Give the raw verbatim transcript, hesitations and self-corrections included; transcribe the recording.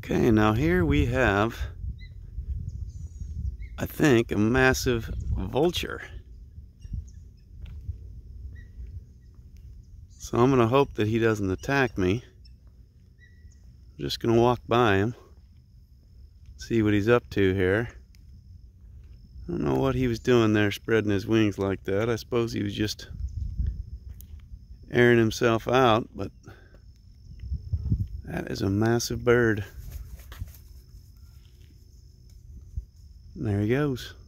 Okay, now here we have, I think, a massive vulture. So I'm going to hope that he doesn't attack me. I'm just going to walk by him, see what he's up to here. I don't know what he was doing there spreading his wings like that. I suppose he was just airing himself out, but that is a massive bird. There he goes.